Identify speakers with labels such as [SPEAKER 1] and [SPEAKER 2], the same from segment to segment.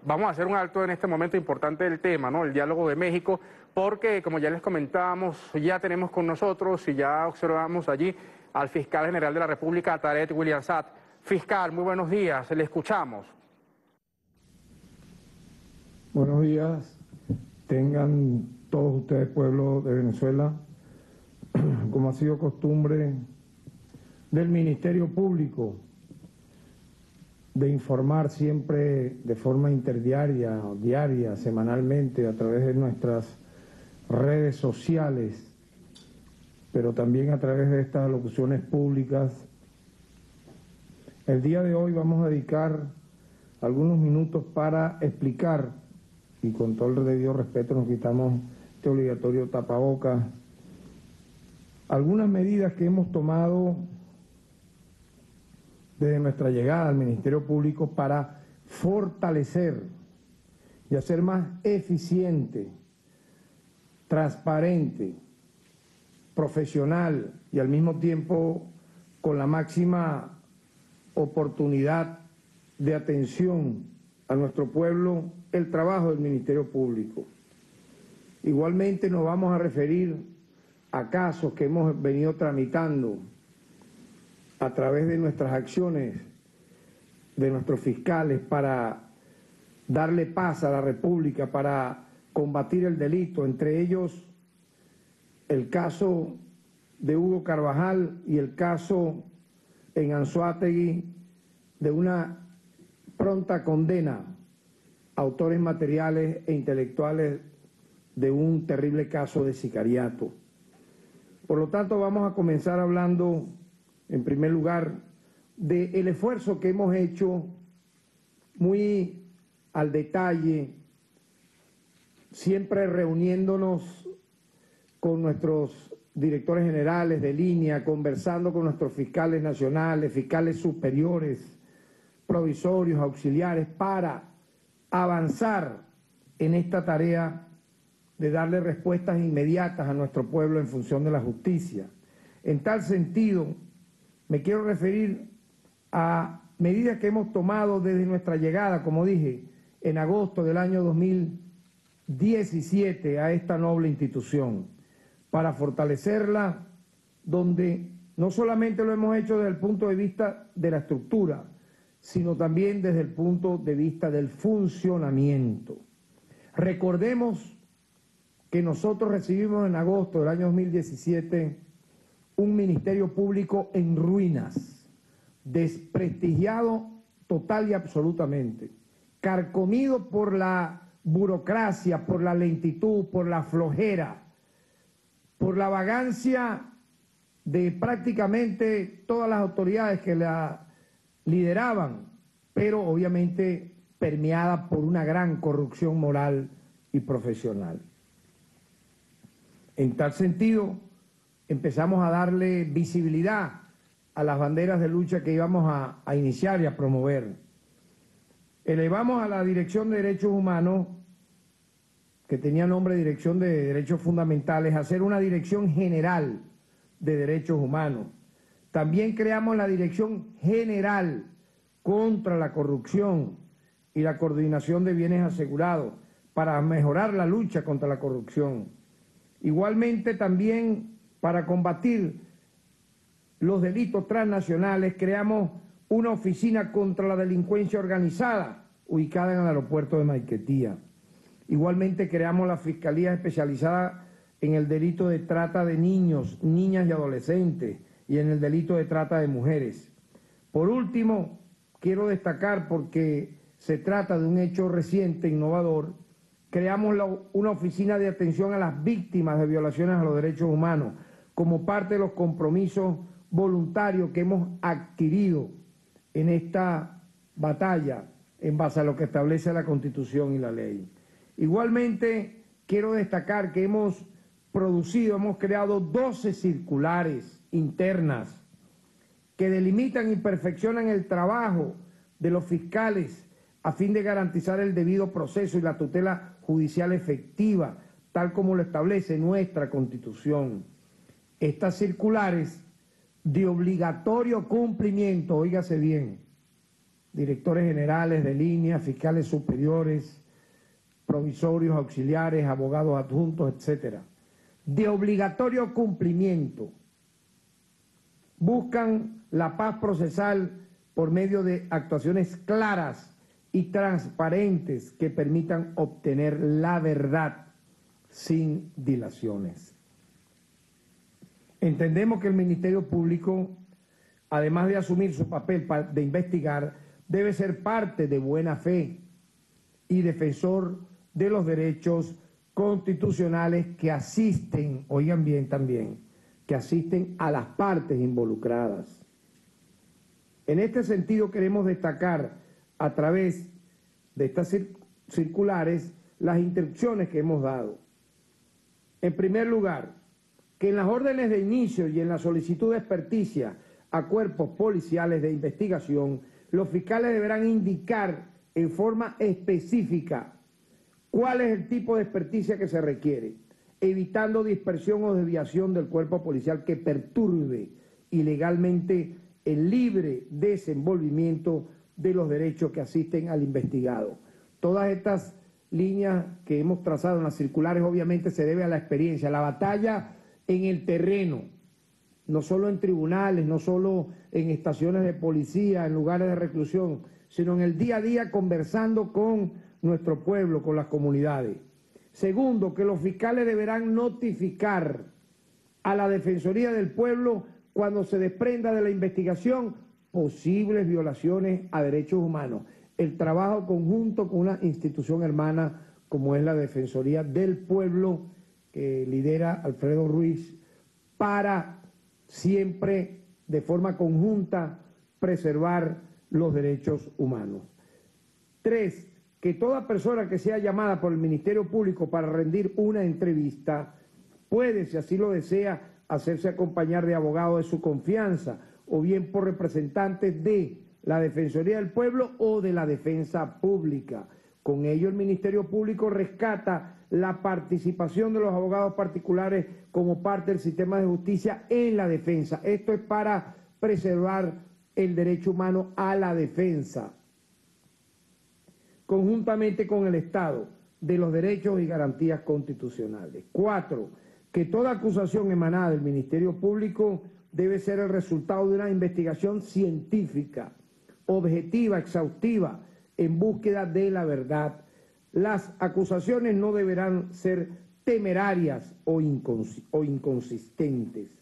[SPEAKER 1] vamos a hacer un alto en este momento importante del tema, ¿no? El diálogo de México, porque como ya les comentábamos, ya tenemos con nosotros y ya observamos allí al fiscal general de la República, Tarek William Saab. Fiscal, muy buenos días, le escuchamos.
[SPEAKER 2] Buenos días, tengan todos ustedes, pueblo de Venezuela, como ha sido costumbre del Ministerio Público, de informar siempre de forma interdiaria, diaria, semanalmente, a través de nuestras redes sociales, pero también a través de estas locuciones públicas. El día de hoy vamos a dedicar algunos minutos para explicar, y con todo el debido respeto nos quitamos este obligatorio tapabocas, algunas medidas que hemos tomado desde nuestra llegada al Ministerio Público para fortalecer y hacer más eficiente, transparente, profesional y al mismo tiempo con la máxima oportunidad de atención a nuestro pueblo el trabajo del Ministerio Público. Igualmente nos vamos a referir a casos que hemos venido tramitando a través de nuestras acciones, de nuestros fiscales, para darle paz a la República, para combatir el delito, entre ellos el caso de Hugo Carvajal y el caso en Anzoátegui de una pronta condena a autores materiales e intelectuales de un terrible caso de sicariato. Por lo tanto, vamos a comenzar hablando, en primer lugar, del esfuerzo que hemos hecho muy al detalle, siempre reuniéndonos con nuestros directores generales de línea, conversando con nuestros fiscales nacionales, fiscales superiores, provisorios, auxiliares, para avanzar en esta tarea de darle respuestas inmediatas a nuestro pueblo en función de la justicia. En tal sentido, me quiero referir a medidas que hemos tomado desde nuestra llegada, como dije, en agosto del año 2017 a esta noble institución, para fortalecerla, donde no solamente lo hemos hecho desde el punto de vista de la estructura, sino también desde el punto de vista del funcionamiento. Recordemos que nosotros recibimos en agosto del año 2017 un Ministerio Público en ruinas, desprestigiado total y absolutamente, carcomido por la burocracia, por la lentitud, por la flojera, por la vagancia de prácticamente todas las autoridades que la lideraban, pero obviamente permeada por una gran corrupción moral y profesional. En tal sentido, empezamos a darle visibilidad a las banderas de lucha que íbamos a iniciar y a promover. Elevamos a la Dirección de Derechos Humanos, que tenía nombre de Dirección de Derechos Fundamentales, a ser una Dirección General de Derechos Humanos. También creamos la Dirección General contra la Corrupción y la Coordinación de Bienes Asegurados para mejorar la lucha contra la corrupción. Igualmente también para combatir los delitos transnacionales creamos una oficina contra la delincuencia organizada ubicada en el aeropuerto de Maiquetía. Igualmente creamos la Fiscalía Especializada en el delito de trata de niños, niñas y adolescentes y en el delito de trata de mujeres. Por último, quiero destacar, porque se trata de un hecho reciente, innovador, creamos una oficina de atención a las víctimas de violaciones a los derechos humanos como parte de los compromisos voluntarios que hemos adquirido en esta batalla en base a lo que establece la Constitución y la ley. Igualmente, quiero destacar que hemos creado 12 circulares internas que delimitan y perfeccionan el trabajo de los fiscales a fin de garantizar el debido proceso y la tutela judicial efectiva, tal como lo establece nuestra Constitución. Estas circulares de obligatorio cumplimiento, óigase bien, directores generales de línea, fiscales superiores, provisorios, auxiliares, abogados adjuntos, etcétera, de obligatorio cumplimiento, buscan la paz procesal por medio de actuaciones claras y transparentes que permitan obtener la verdad sin dilaciones. Entendemos que el Ministerio Público, además de asumir su papel de investigar, debe ser parte de buena fe y defensor de los derechos constitucionales que asisten, oigan bien también, que asisten a las partes involucradas. En este sentido queremos destacar a través de estas circulares las instrucciones que hemos dado. En primer lugar, que en las órdenes de inicio y en la solicitud de experticia a cuerpos policiales de investigación, los fiscales deberán indicar en forma específica cuál es el tipo de experticia que se requiere, evitando dispersión o desviación del cuerpo policial que perturbe ilegalmente el libre desenvolvimiento de los derechos que asisten al investigado. Todas estas líneas que hemos trazado en las circulares obviamente se debe a la experiencia, a la batalla en el terreno, no solo en tribunales, no solo en estaciones de policía, en lugares de reclusión, sino en el día a día conversando con nuestro pueblo, con las comunidades. Segundo, que los fiscales deberán notificar a la Defensoría del Pueblo cuando se desprenda de la investigación posibles violaciones a derechos humanos. El trabajo conjunto con una institución hermana como es la Defensoría del Pueblo, que lidera Alfredo Ruiz, para siempre de forma conjunta preservar los derechos humanos. 3, que toda persona que sea llamada por el Ministerio Público para rendir una entrevista puede, si así lo desea, hacerse acompañar de abogados de su confianza o bien por representantes de la Defensoría del Pueblo o de la Defensa Pública. Con ello el Ministerio Público rescata la participación de los abogados particulares como parte del sistema de justicia en la defensa. Esto es para preservar el derecho humano a la defensa, conjuntamente con el Estado, de los derechos y garantías constitucionales. 4, que toda acusación emanada del Ministerio Público debe ser el resultado de una investigación científica, objetiva, exhaustiva, en búsqueda de la verdad. Las acusaciones no deberán ser temerarias o inconsistentes.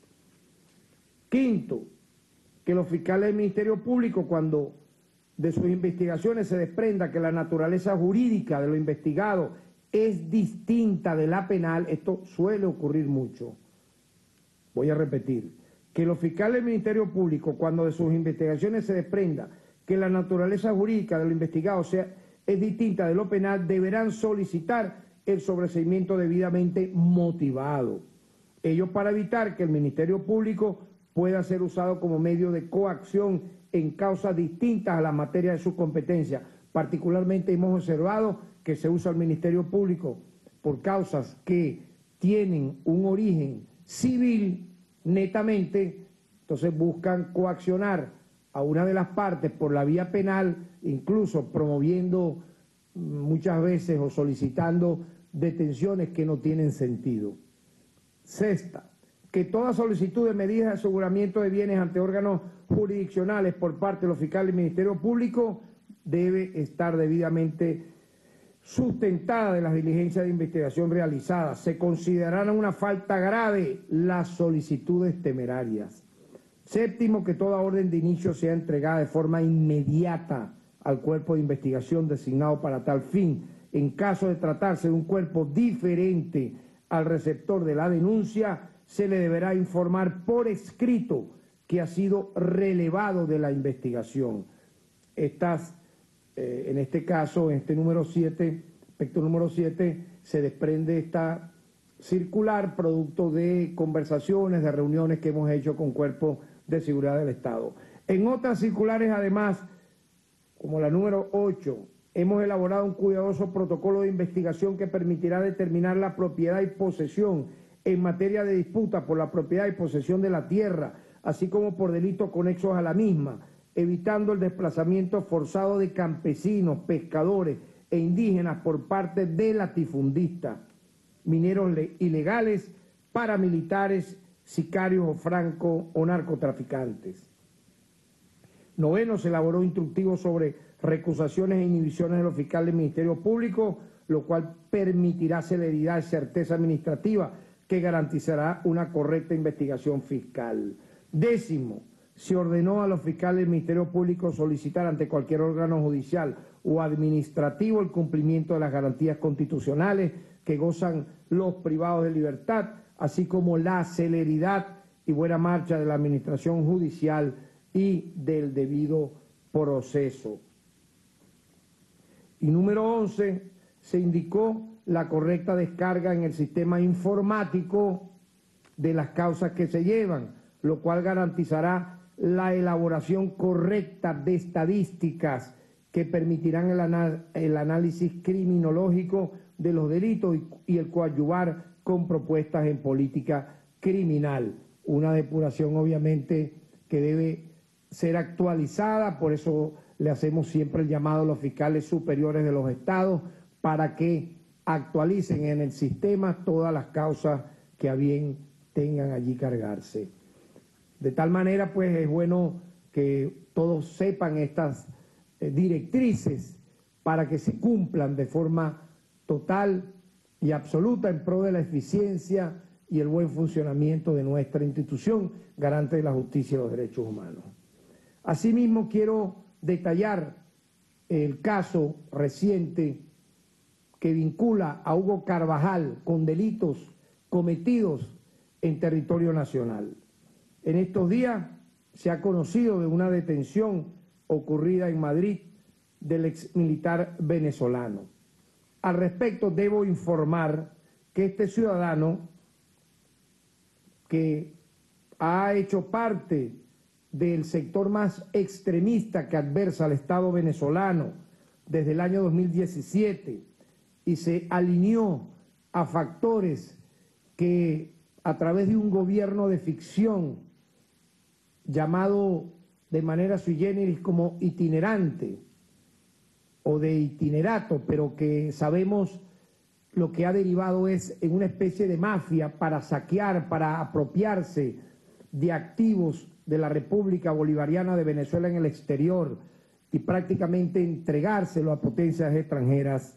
[SPEAKER 2] 5, que los fiscales del Ministerio Público, cuando de sus investigaciones se desprenda que la naturaleza jurídica de lo investigado es distinta de la penal, esto suele ocurrir mucho. Voy a repetir, que los fiscales del Ministerio Público, cuando de sus investigaciones se desprenda que la naturaleza jurídica de lo investigado es distinta de lo penal, deberán solicitar el sobreseimiento debidamente motivado. Ello para evitar que el Ministerio Público pueda ser usado como medio de coacción en causas distintas a la materia de su competencia. Particularmente hemos observado que se usa el Ministerio Público por causas que tienen un origen civil netamente, entonces buscan coaccionar a una de las partes por la vía penal, incluso promoviendo muchas veces o solicitando detenciones que no tienen sentido. 6, que toda solicitud de medidas de aseguramiento de bienes ante órganos jurisdiccionales por parte de los fiscales del Ministerio Público debe estar debidamente sustentada de las diligencias de investigación realizadas. Se considerarán una falta grave las solicitudes temerarias. 7, que toda orden de inicio sea entregada de forma inmediata al cuerpo de investigación designado para tal fin. En caso de tratarse de un cuerpo diferente al receptor de la denuncia, se le deberá informar por escrito que ha sido relevado de la investigación. En este caso, en este número 7, aspecto número 7, se desprende esta circular producto de conversaciones, de reuniones que hemos hecho con cuerpos de seguridad del Estado. En otras circulares, además, como la número 8, hemos elaborado un cuidadoso protocolo de investigación que permitirá determinar la propiedad y posesión en materia de disputa por la propiedad y posesión de la tierra, así como por delitos conexos a la misma, evitando el desplazamiento forzado de campesinos, pescadores e indígenas por parte de latifundistas, mineros ilegales, paramilitares, sicarios o franco o narcotraficantes. Noveno, se elaboró instructivo sobre recusaciones e inhibiciones de los fiscales del Ministerio Público, lo cual permitirá celeridad y certeza administrativa que garantizará una correcta investigación fiscal. Décimo, se ordenó a los fiscales del Ministerio Público solicitar ante cualquier órgano judicial o administrativo el cumplimiento de las garantías constitucionales que gozan los privados de libertad, así como la celeridad y buena marcha de la administración judicial y del debido proceso. Y número 11, se indicó la correcta descarga en el sistema informático de las causas que se llevan, lo cual garantizará la elaboración correcta de estadísticas que permitirán el análisis criminológico de los delitos y el coadyuvar con propuestas en política criminal. Una depuración obviamente que debe ser actualizada, por eso le hacemos siempre el llamado a los fiscales superiores de los estados para que actualicen en el sistema todas las causas que a bien tengan allí cargarse. De tal manera, pues, es bueno que todos sepan estas directrices para que se cumplan de forma total y absoluta en pro de la eficiencia y el buen funcionamiento de nuestra institución, garante de la justicia y los derechos humanos. Asimismo, quiero detallar el caso reciente que vincula a Hugo Carvajal con delitos cometidos en territorio nacional. En estos días se ha conocido de una detención ocurrida en Madrid del exmilitar venezolano. Al respecto, debo informar que este ciudadano, que ha hecho parte del sector más extremista que adversa al Estado venezolano desde el año 2017 y se alineó a factores que a través de un gobierno de ficción llamado de manera sui generis como itinerante o de itinerato, pero que sabemos lo que ha derivado es en una especie de mafia para saquear, para apropiarse de activos de la República Bolivariana de Venezuela en el exterior y prácticamente entregárselo a potencias extranjeras.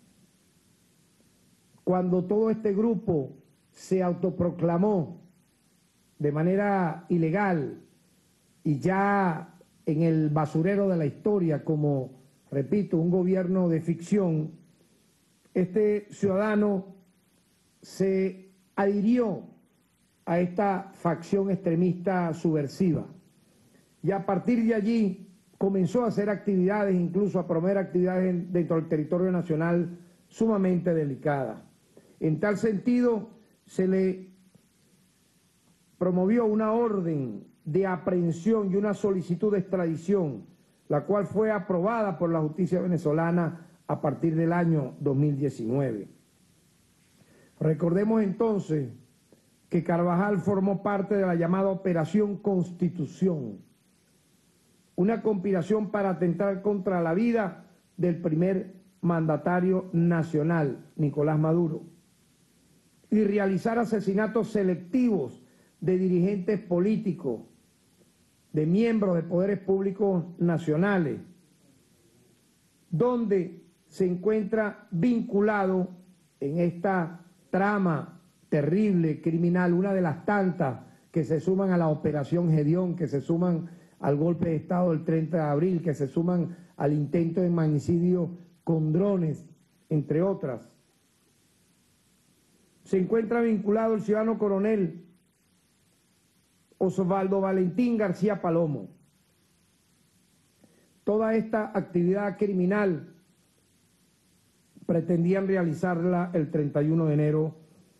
[SPEAKER 2] Cuando todo este grupo se autoproclamó de manera ilegal y ya en el basurero de la historia como, repito, un gobierno de ficción, este ciudadano se adhirió a esta facción extremista subversiva y a partir de allí comenzó a hacer actividades, incluso a promover actividades dentro del territorio nacional sumamente delicadas. En tal sentido, se le promovió una orden de aprehensión y una solicitud de extradición, la cual fue aprobada por la justicia venezolana a partir del año 2019. Recordemos entonces que Carvajal formó parte de la llamada Operación Constitución, una conspiración para atentar contra la vida del primer mandatario nacional, Nicolás Maduro, y realizar asesinatos selectivos de dirigentes políticos, de miembros de poderes públicos nacionales, donde se encuentra vinculado en esta trama terrible, criminal, una de las tantas que se suman a la Operación Gedeón, que se suman al golpe de Estado del 30 de abril, que se suman al intento de magnicidio con drones, entre otras. Se encuentra vinculado el ciudadano coronel Osvaldo Valentín García Palomo. Toda esta actividad criminal pretendían realizarla el 31 de enero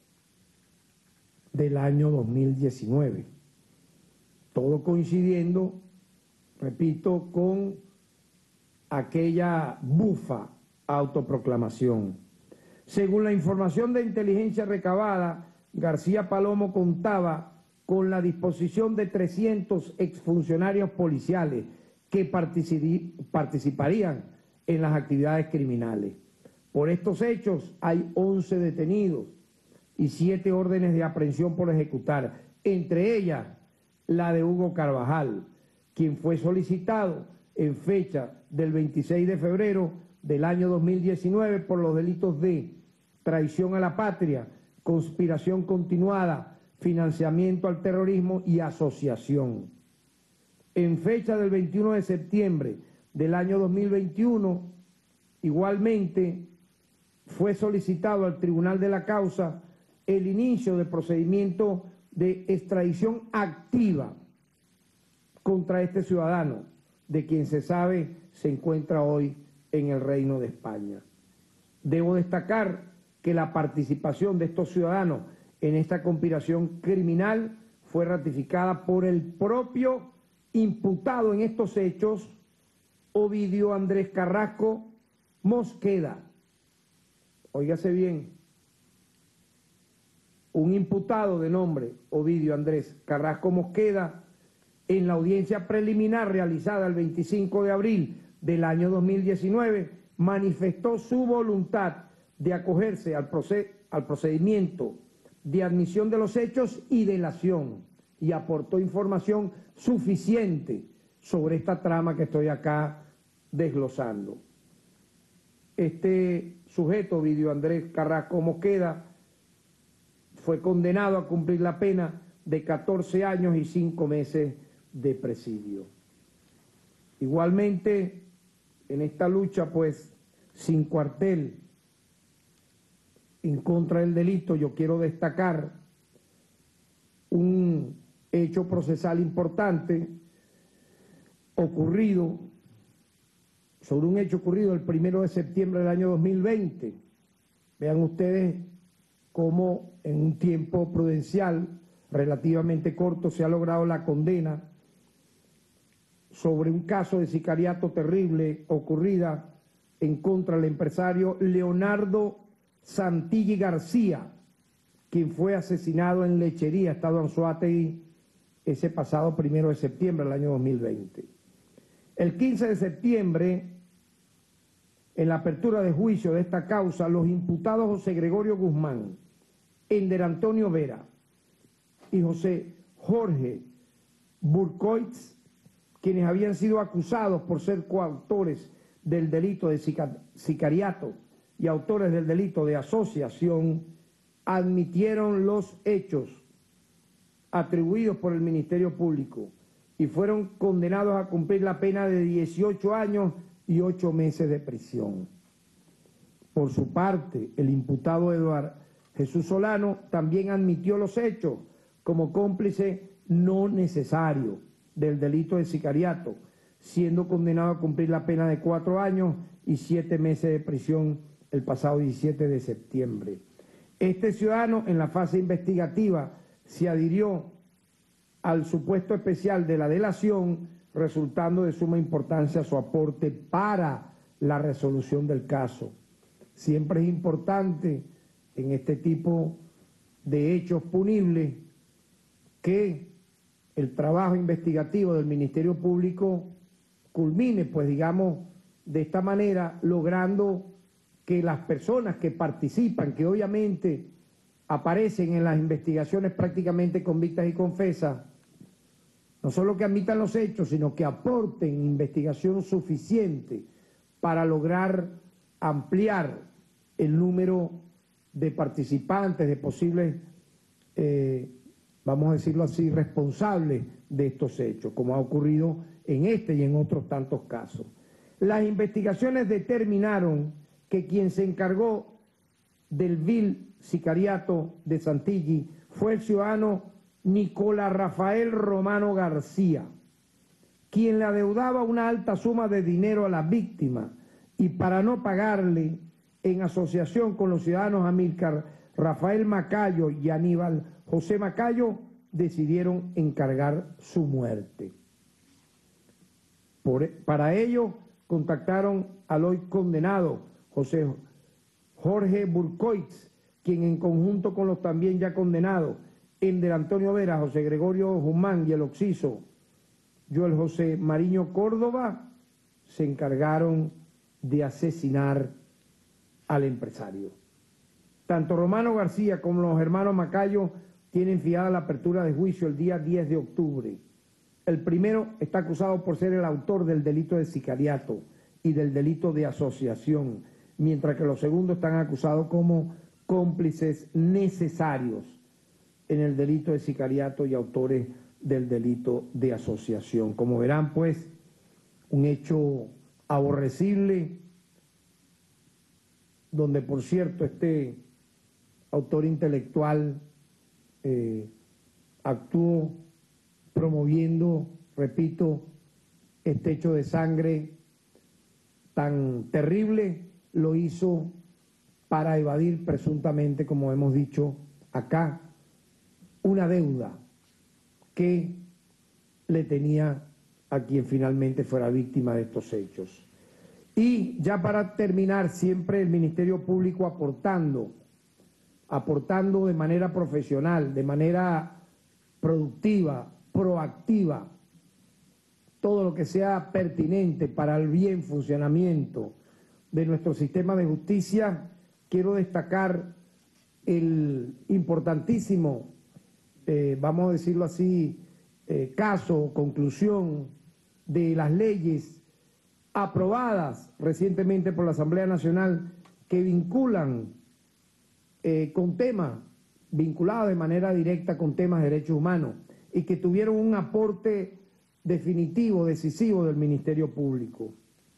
[SPEAKER 2] del año 2019. Todo coincidiendo, repito, con aquella bufa autoproclamación. Según la información de inteligencia recabada, García Palomo contaba con la disposición de 300 exfuncionarios policiales que participarían en las actividades criminales. Por estos hechos hay 11 detenidos y 7 órdenes de aprehensión por ejecutar, entre ellas la de Hugo Carvajal, quien fue solicitado en fecha del 26 de febrero del año 2019 por los delitos de traición a la patria, conspiración continuada, financiamiento al terrorismo y asociación. En fecha del 21 de septiembre del año 2021, igualmente fue solicitado al Tribunal de la Causa el inicio del procedimiento de extradición activa contra este ciudadano, de quien se sabe se encuentra hoy en el Reino de España. Debo destacar que la participación de estos ciudadanos en esta conspiración criminal fue ratificada por el propio imputado en estos hechos, Ovidio Andrés Carrasco Mosqueda. Óigase bien, un imputado de nombre Ovidio Andrés Carrasco Mosqueda, en la audiencia preliminar realizada el 25 de abril del año 2019, manifestó su voluntad de acogerse al procedimiento de admisión de los hechos y delación, y aportó información suficiente sobre esta trama que estoy acá desglosando. Este sujeto, Ovidio Andrés Carrasco Mosqueda, fue condenado a cumplir la pena de 14 años y 5 meses de presidio. Igualmente, en esta lucha, pues, sin cuartel en contra del delito, yo quiero destacar un hecho procesal importante sobre un hecho ocurrido el 1 de septiembre del año 2020. Vean ustedes cómo en un tiempo prudencial relativamente corto se ha logrado la condena sobre un caso de sicariato terrible ocurrida en contra del empresario Leonardo Santilli García, quien fue asesinado en Lechería, estado Anzoátegui, ese pasado 1 de septiembre del año 2020. El 15 de septiembre, en la apertura de juicio de esta causa, los imputados José Gregorio Guzmán, Ender Antonio Vera y José Jorge Burkoitz, quienes habían sido acusados por ser coautores del delito de sicariato y autores del delito de asociación, admitieron los hechos atribuidos por el Ministerio Público y fueron condenados a cumplir la pena de 18 años y 8 meses de prisión. Por su parte, el imputado Eduardo Jesús Solano también admitió los hechos como cómplice no necesario del delito de sicariato, siendo condenado a cumplir la pena de 4 años y 7 meses de prisión el pasado 17 de septiembre. Este ciudadano, en la fase investigativa, se adhirió al supuesto especial de la delación, resultando de suma importancia su aporte para la resolución del caso. Siempre es importante en este tipo de hechos punibles que el trabajo investigativo del Ministerio Público culmine, pues digamos, de esta manera, logrando que las personas que participan, que obviamente aparecen en las investigaciones prácticamente convictas y confesas, no solo que admitan los hechos, sino que aporten investigación suficiente para lograr ampliar el número de participantes, de posibles, vamos a decirlo así, responsables de estos hechos, como ha ocurrido en este y en otros tantos casos. Las investigaciones determinaron que quien se encargó del vil sicariato de Santilli fue el ciudadano Nicolás Rafael Romano García, quien le adeudaba una alta suma de dinero a la víctima y para no pagarle, en asociación con los ciudadanos Amílcar Rafael Macayo y Aníbal José Macayo, decidieron encargar su muerte. Para ello contactaron al hoy condenado José Jorge Burkoitz, quien en conjunto con los también ya condenados Ender Antonio Vera, José Gregorio Guzmán y el occiso Joel José Mariño Córdoba se encargaron de asesinar al empresario. Tanto Romano García como los hermanos Macayo tienen fijada la apertura de juicio el día 10 de octubre. El primero está acusado por ser el autor del delito de sicariato y del delito de asociación, mientras que los segundos están acusados como cómplices necesarios en el delito de sicariato y autores del delito de asociación. Como verán, pues, un hecho aborrecible, donde, por cierto, este autor intelectual actuó promoviendo, repito, este hecho de sangre tan terrible, lo hizo para evadir presuntamente, como hemos dicho acá, una deuda que le tenía a quien finalmente fuera víctima de estos hechos. Y ya para terminar, siempre el Ministerio Público aportando de manera profesional, de manera productiva, proactiva, todo lo que sea pertinente para el bien funcionamiento de nuestro sistema de justicia. Quiero destacar el importantísimo, vamos a decirlo así, caso, conclusión de las leyes aprobadas recientemente por la Asamblea Nacional que vinculan con temas vinculados de manera directa con temas de derechos humanos y que tuvieron un aporte definitivo, decisivo del Ministerio Público.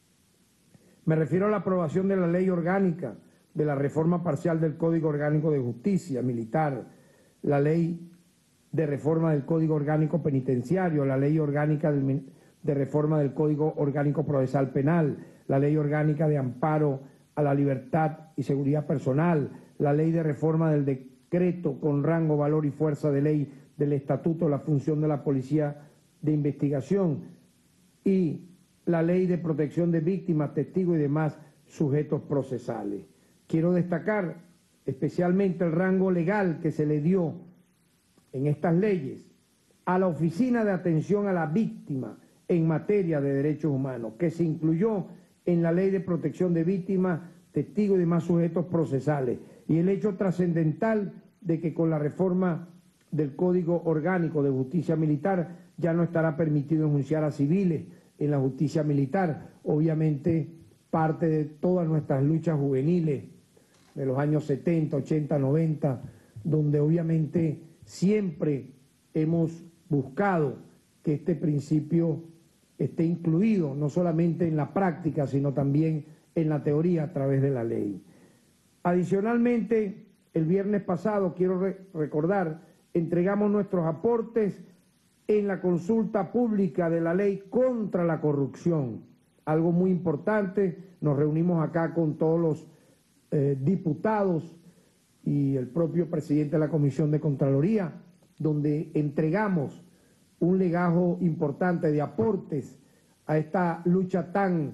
[SPEAKER 2] Me refiero a la aprobación de la ley orgánica de la reforma parcial del Código Orgánico de Justicia Militar, la ley de reforma del Código Orgánico Penitenciario, la ley orgánica de reforma del Código Orgánico Procesal Penal, la ley orgánica de amparo a la libertad y seguridad personal, la ley de reforma del decreto con rango, valor y fuerza de ley del Estatuto de la Función de la Policía de Investigación y la ley de protección de víctimas, testigos y demás sujetos procesales. Quiero destacar especialmente el rango legal que se le dio en estas leyes a la Oficina de Atención a la Víctima en materia de derechos humanos, que se incluyó en la Ley de Protección de Víctimas, Testigos y demás sujetos procesales, y el hecho trascendental de que con la reforma del Código Orgánico de Justicia Militar ya no estará permitido enjuiciar a civiles en la justicia militar. Obviamente parte de todas nuestras luchas juveniles de los años 70, 80, 90, donde obviamente siempre hemos buscado que este principio esté incluido no solamente en la práctica, sino también en la teoría a través de la ley. Adicionalmente, el viernes pasado, quiero recordar, entregamos nuestros aportes en la consulta pública de la ley contra la corrupción. Algo muy importante, nos reunimos acá con todos los diputados y el propio presidente de la Comisión de Contraloría, donde entregamos un legajo importante de aportes a esta lucha tan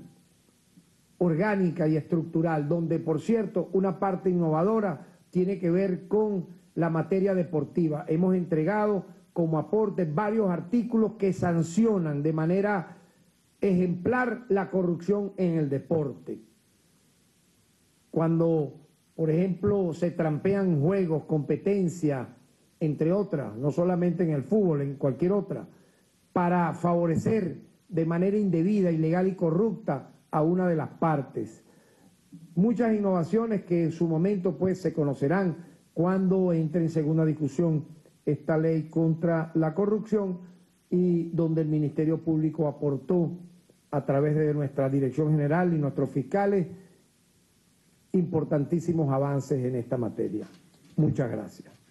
[SPEAKER 2] orgánica y estructural, donde, por cierto, una parte innovadora tiene que ver con la materia deportiva. Hemos entregado como aporte varios artículos que sancionan de manera ejemplar la corrupción en el deporte. Cuando, por ejemplo, se trampean juegos, competencias, entre otras, no solamente en el fútbol, en cualquier otra, para favorecer de manera indebida, ilegal y corrupta a una de las partes. Muchas innovaciones que en su momento pues se conocerán cuando entre en segunda discusión esta ley contra la corrupción, y donde el Ministerio Público aportó a través de nuestra Dirección General y nuestros fiscales importantísimos avances en esta materia. Muchas gracias.